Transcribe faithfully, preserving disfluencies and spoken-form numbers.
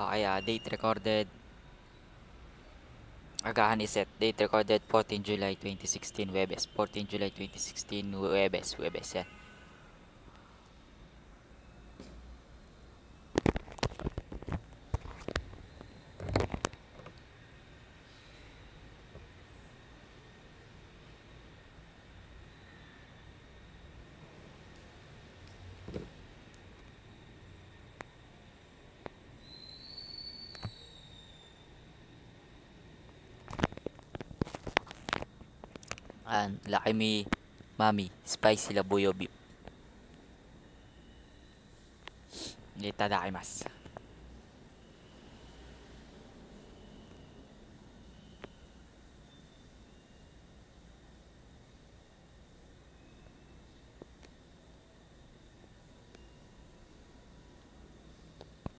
Okay, ah, date recorded. Agahan is set. Date recorded fourteen July twenty sixteen, Webes. fourteen July twenty sixteen, Webes. Webes yan. And laki mi mami spicy labuyo beef. Itadakimasu.